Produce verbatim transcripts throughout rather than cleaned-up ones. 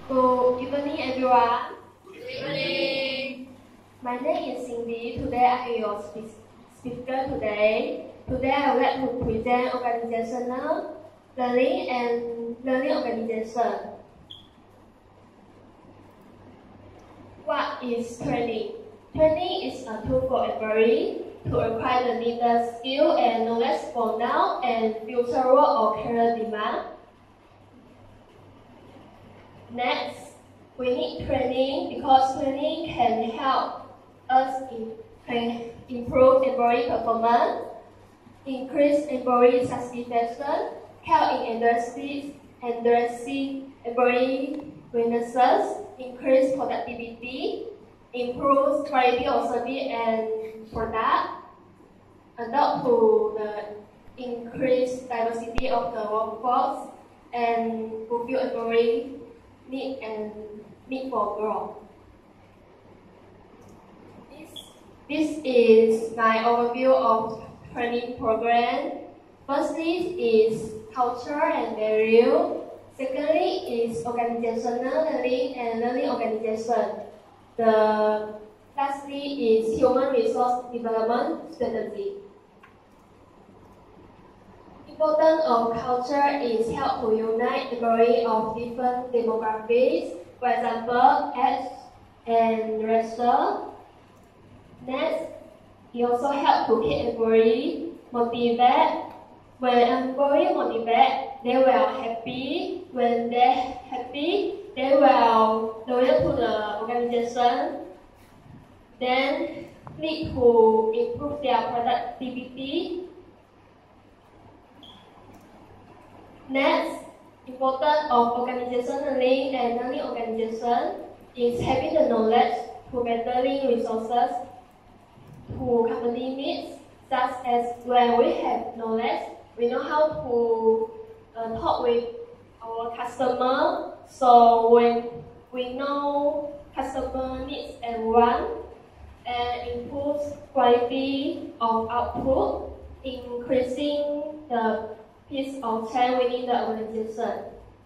Good evening, everyone. Good evening. My name is Cindy. Today I am your spe- speaker today. Today I would like to present organizational learning and learning organization. What is training? Training is a tool for everybody to acquire the needed skill and knowledge for now and future work or career demand. Next, we need training because training can help us in, can improve employee performance, increase employee satisfaction, help in addressing, addressing employee weaknesses, increase productivity, improve quality of service and product, adapt to the increased diversity of the workforce, and fulfill employee need and need for growth. This, this is my overview of training program. Firstly is culture and value. Secondly is organizational learning and learning organization. The lastly is human resource development strategy. Importance of culture is help to unite employees of different demographics, for example, age and racial. Next, it also help to keep employees motivated. When employees motivated, they will happy. When they happy, they will loyal to the organization. Then lead to improve their productivity. Next, importance of organization learning and learning organization is having the knowledge to better link resources to company needs, such as when we have knowledge, we know how to uh, talk with our customer. So when we know customer needs and want, and improves quality of output, increasing the piece of change within the organization.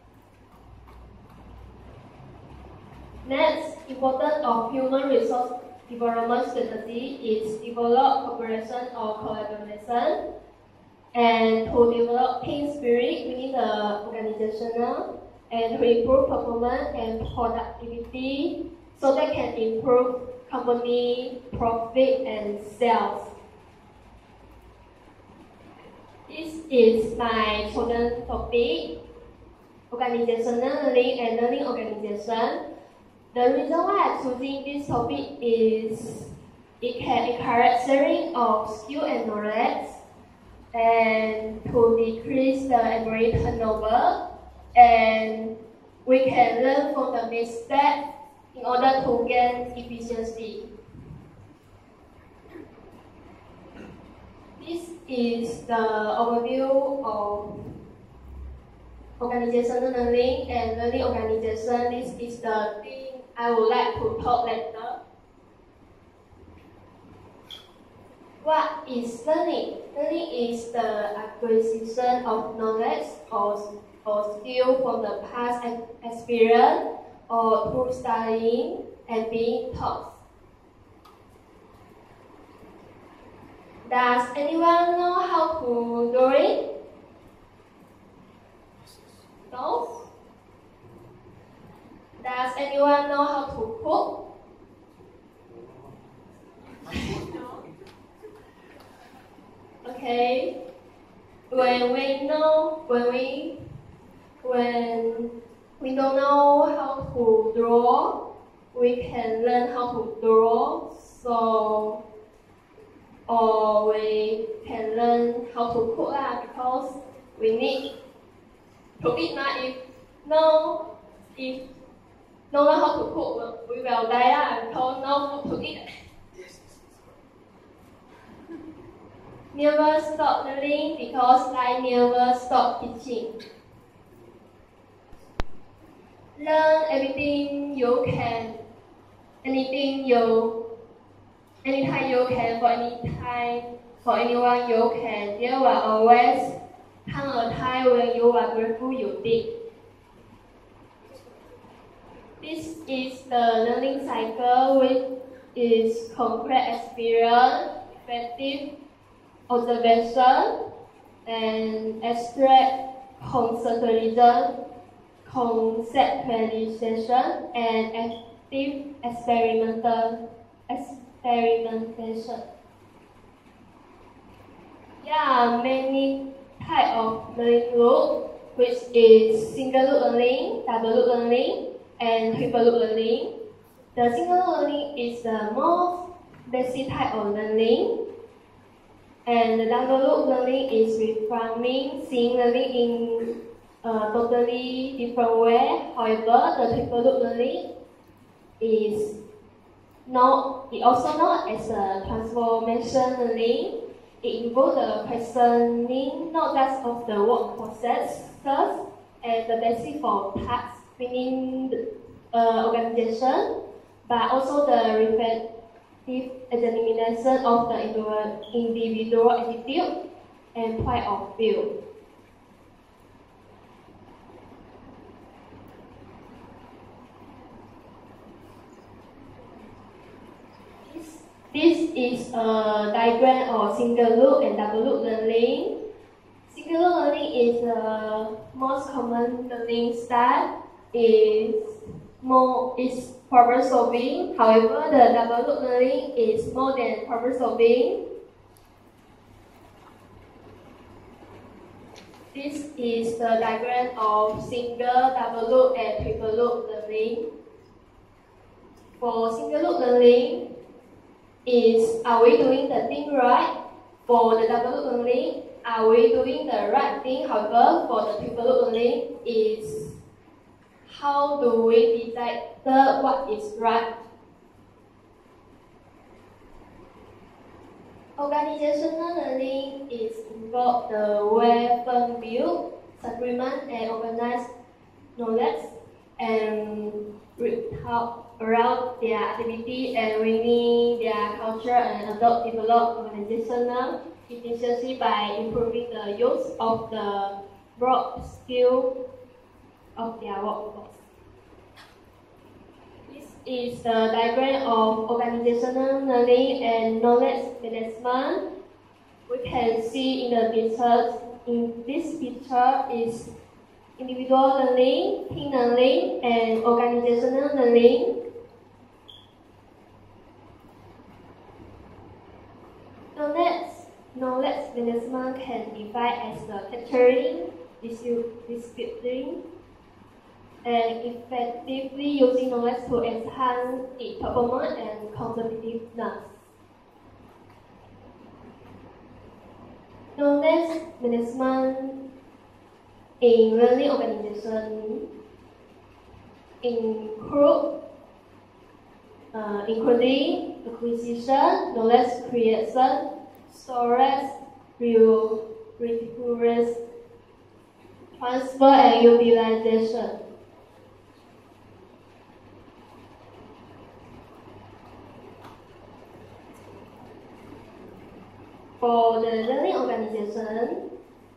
Next, importance of human resource development strategy is develop cooperation or collaboration and to develop team spirit within the organization and to improve performance and productivity so they can improve company profit and sales. This is my chosen topic, organizational learning and learning organization. The reason why I'm choosing this topic is it can encourage sharing of skill and knowledge and to decrease the employee turnover, and we can learn from the mistakes in order to gain efficiency. This is the overview of organizational learning and learning organization. This is the thing I would like to talk later. What is learning? Learning is the acquisition of knowledge or, or skill from the past experience or through studying and being taught. Does anyone know how to do it? No? Does anyone know how to cook? No. Okay. When we know, when we, when we don't know how to draw, we can learn how to draw. So, or we can learn how to cook lah, because we need to eat lah. If no, if no know how to cook, we will die lah, because no food to eat. Never stop learning because I never stop teaching. Learn everything you can, anything you, anytime you can, for any time, for anyone you can. There will always come a time when you are grateful you did. This is the learning cycle which is concrete experience, effective observation, and abstract conceptualization, conceptualization, and active experimental experimentation. There are many types of learning loop, which is single loop learning, double loop learning, and triple loop learning. The single loop learning is the most basic type of learning, and the double loop learning is reframing, seeing learning in a totally different way. However, the triple loop learning is not, it also known as a transformation learning. It involves the questioning not just of the work processes and the basic for tasks within the uh, organization, but also the reflective examination of the individual attitude and point of view. This is a diagram of single loop and double loop learning. Single loop learning is the most common learning style. Is more is problem solving. However, the double loop learning is more than problem solving. This is the diagram of single, double loop, and triple loop learning. For single loop learning, is are we doing the thing right? For the double loop learning, are we doing the right thing? However, for the triple loop learning, is how do we decide what is right? Organizational learning is involved the way firm build, supplement, and organize knowledge and talk around their activity and winning their culture and adopt develop organizational efficiency by improving the use of the broad skill of their workforce. This is the diagram of organizational learning and knowledge management. We can see in the picture, in this picture is individual learning, team learning, and organizational learning. Knowledge, knowledge management can be divided as the capturing, distributing, and effectively using knowledge to enhance its performance and competitiveness. Knowledge management in learning organization include uh, including acquisition, knowledge creation, storage, reuse, transfer, and utilization. For the learning organization,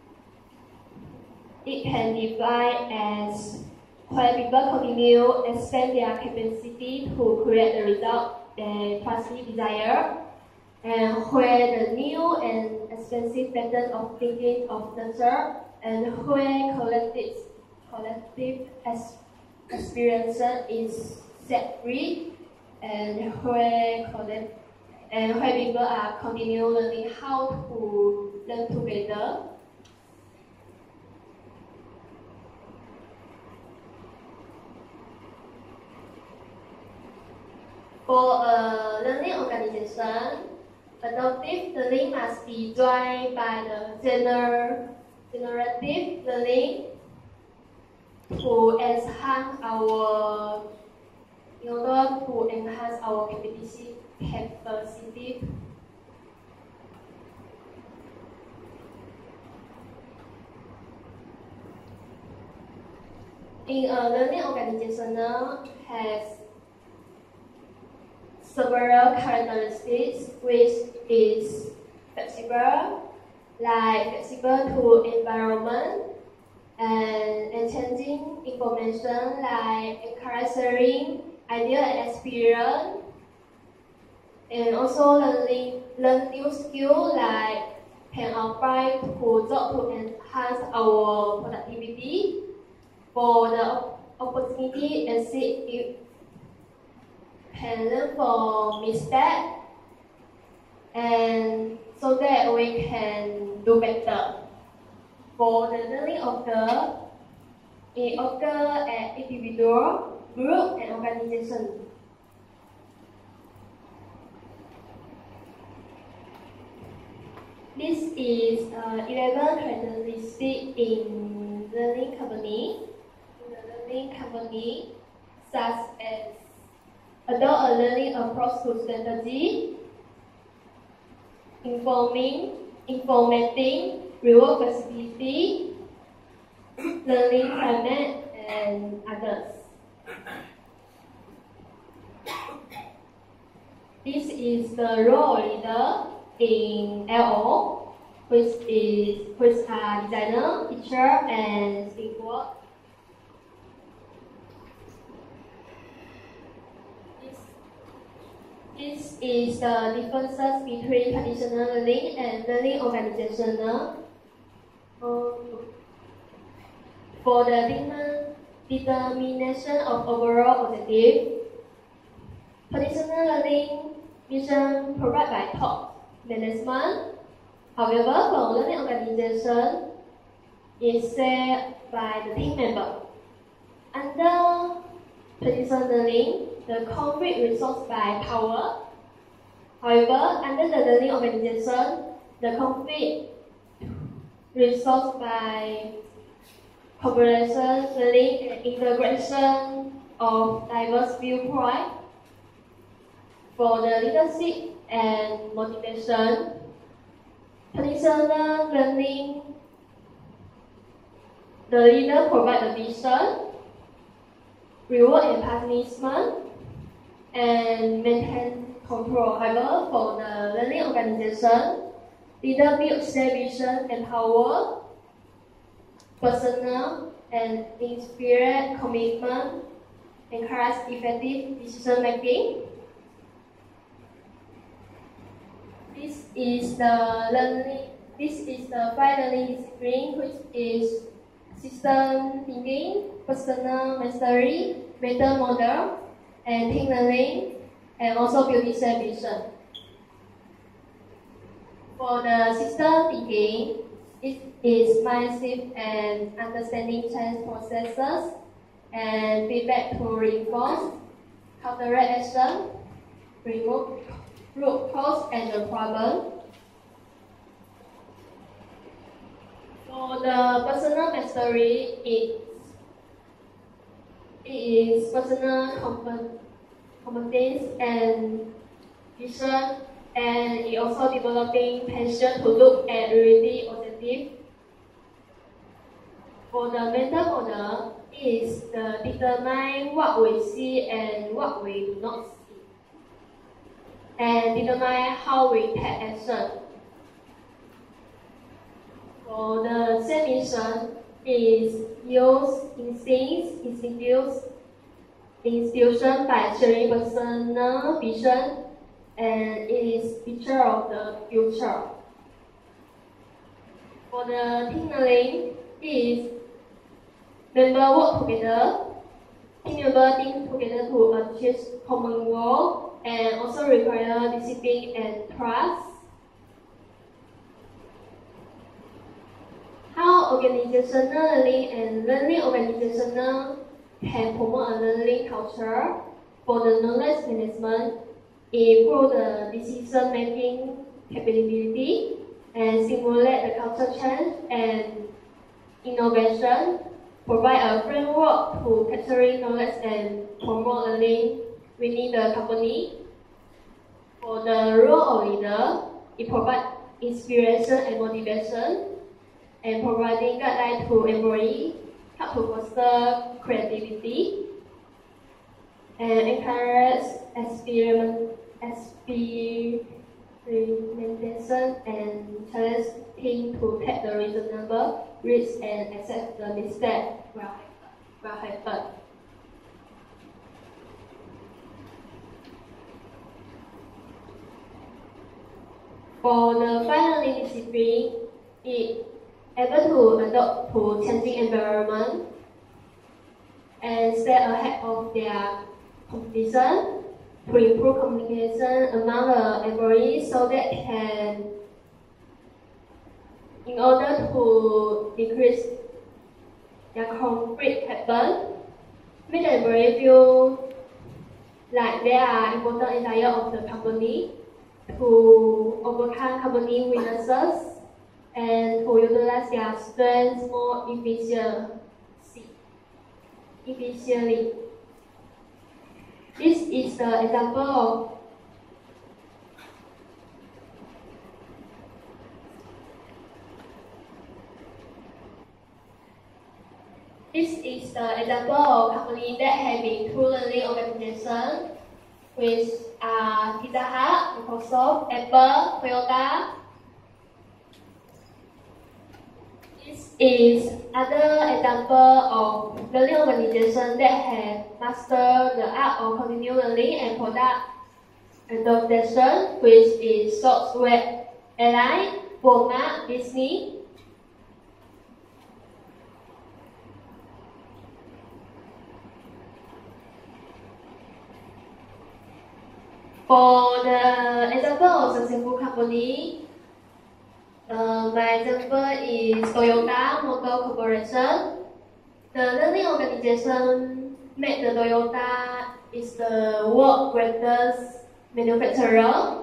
it can be defined as where people continue expand their capacity to create the result they truly desire, and where the new and expensive methods of thinking of nature, and where collective collective experience is set free, and where collect, and where people are continue learning how to learn together. For a learning organization, adaptive learning must be joined by the gener generative learning to enhance our, in order to enhance our capacity. capacity. In a learning organization has several characteristics, which is flexible, like flexible to environment, and exchanging information like encouraging idea and experience, and also learning learn new skills like can apply to job to enhance our productivity. For the opportunity exist if can learn from mistake, and so that we can do better. For the learning occur, it occur at individual, group, and organization. This is uh, eleven characteristics in learning company. In the learning company, such as adopt a learning approach to strategy, informing, informating, reward flexibility, learning climate, and others. This is the role leader in L O, which is which are designer, teacher, and speaker. This, this is the differences between traditional learning and learning organizational. Um, for the determination of overall objective, traditional learning mission provided by top management. However, for learning organization, is set by the team member. Under traditional learning, the conflict resolved by power. However, under the learning organization, the conflict resolved by cooperation, learning, and integration of diverse viewpoints. For the leadership and motivation, traditional learning, the leader provides the vision, reward and punishment, and maintain control. However, for the learning organization, leader builds their vision, empower personal and inspire commitment, encourage effective decision making. This is the learning. This is the five learning discipline, which is system thinking, personal mastery, meta model, and team learning, and also building shared vision. For the system thinking, it is mindset and understanding change processes and feedback to reinforce, counteract action, remove root cause and the problem. For the personal mastery, it, it is personal competence and vision, and it also developing passion to look at reality objective. For the mental model, it is the determine what we see and what we do not see, and determine how we take action. For the same mission, is use instincts, instincts, institution by sharing personal vision, and it is picture of the future. For the team learning, it is member work together, team member think together to achieve common goal, and also require discipline and trust. How organizational learning and learning organizational can promote a learning culture? For the knowledge management, improve the decision-making capability and stimulate the culture change and innovation. Provide a framework to capturing knowledge and promote learning within the company. For the role of leader, it provides inspiration and motivation, and providing guidelines to employees, help to foster creativity, and encourage experiment, experimentation and challenge team to take the reasonable risk and accept the mistake will will happen. For the fine learning discipline, it able to adapt to changing environment and stay ahead of their competition to improve communication among the employees so that can, in order to decrease their conflict happen, make the employee feel like they are important area of the company to overcome company weaknesses and to utilize their strengths more efficiently. efficiently. This is the example of This is the example of company that have been true learning organization with uh, Pizza Hut, Microsoft, Apple, Toyota. This is other example of learning organization that have mastered the art of continuous learning and product adaptation, which is software, airline, Walmart, Disney. For the example of successful company, uh, my example is Toyota Motor Corporation. The learning organization made the Toyota is the world's greatest manufacturer.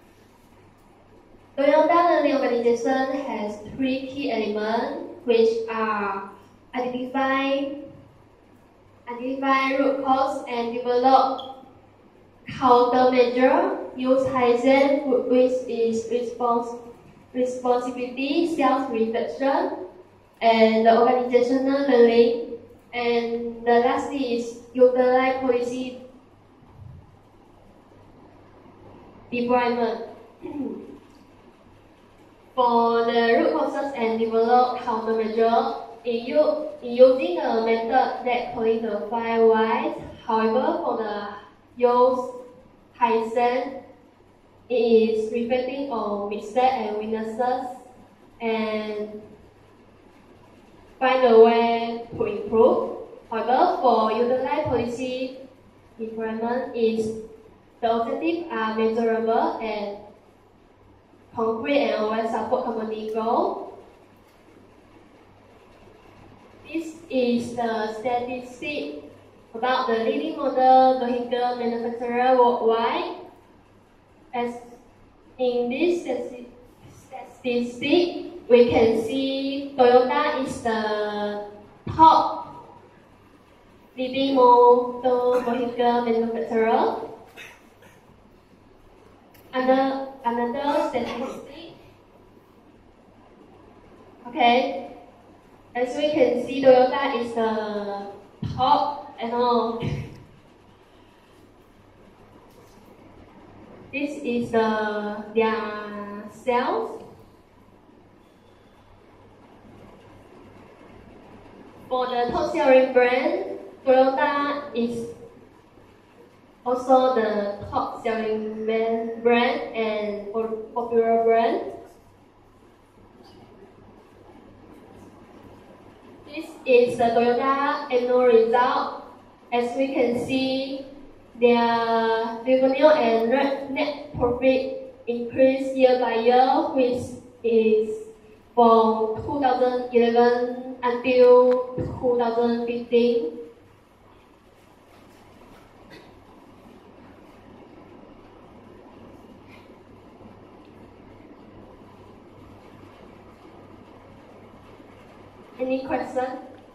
Toyota learning organization has three key elements, which are identify, identify root cause and develop countermeasure, use Kaizen, which is response, responsibility, self-reflection, and the organizational learning. And the last is utilize policy deployment. For the root causes and develop countermeasure, in, u in using a method that qualify wise. However, for the use Kaizen, it is reflecting on mistakes and weaknesses and find a way to improve. However, for utilize policy deployment, is the objectives are measurable and concrete and always support company goal. This is the statistic about the leading motor vehicle manufacturer worldwide. As in this statistic, we can see Toyota is the top leading motor vehicle manufacturer. Another, another statistic. Okay, as we can see, Toyota is the top. And all. This is the their sales. For the top selling brand, Toyota is also the top selling brand and popular brand. This is the Toyota annual result. As we can see, their revenue and net profit increase year by year, which is from two thousand eleven until two thousand fifteen. Any question?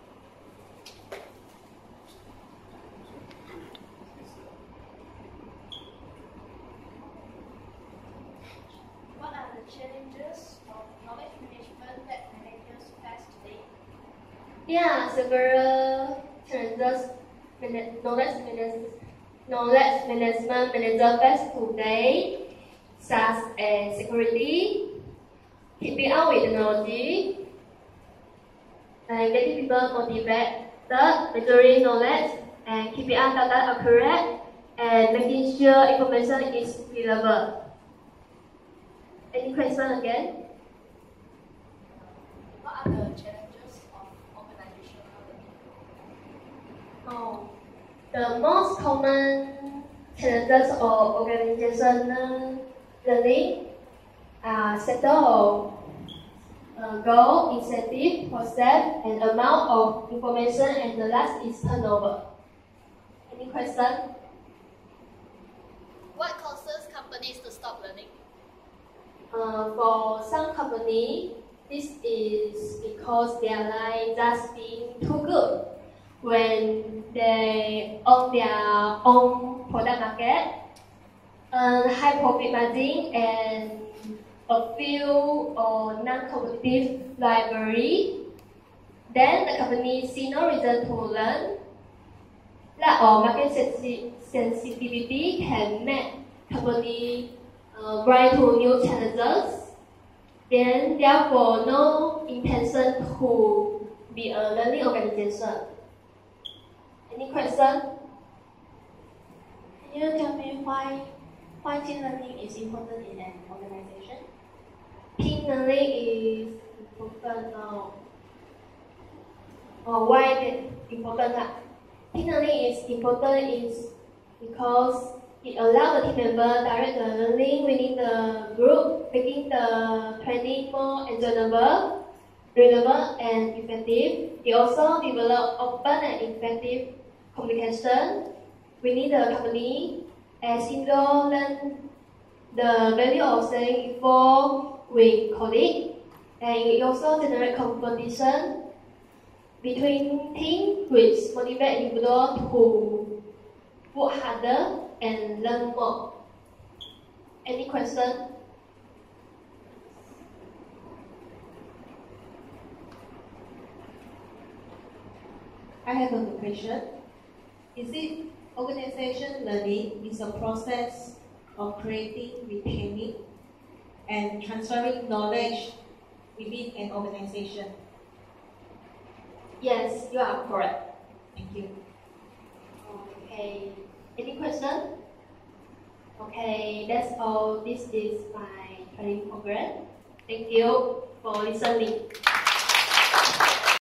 Challenges of knowledge management that managers face today? Yeah, several challenges knowledge management knowledge management manager face today, such as security, keeping up with technology, and getting people motivated, measuring knowledge, and keeping our data accurate, and making sure information is reliable. Any question again? What are the challenges of organizational learning? Oh, the most common challenges of organizational learning are settle uh, goal, incentive, process, and amount of information, and the last is turnover. Any question? What causes companies to stop learning? Uh, for some company, this is because they are like just being too good. When they own their own product market, earn high profit margin, and a few or non-competitive library, then the company see no reason to learn. Lack of market sensi sensitivity can make company uh, rise to new challenges. Then therefore no intention to be a learning organization. Any question? Can you tell me why why team learning is important in an organization? Team learning is important now. Or why it important? Lah? Team learning is important is because it allows the team member direct the learning within the group, making the training more enjoyable, relevant, and effective. It also develop open and effective communication within the company, as individuals learn the value of sharing info with colleagues, and it also generates competition between teams, which motivate individuals to work harder and learn more. Any question? I have a question. Is it organization learning is a process of creating, retaining, and transferring knowledge within an organization? Yes, you are correct. Thank you. Okay. Any question? Okay, that's all. This is my training program. Thank you for listening.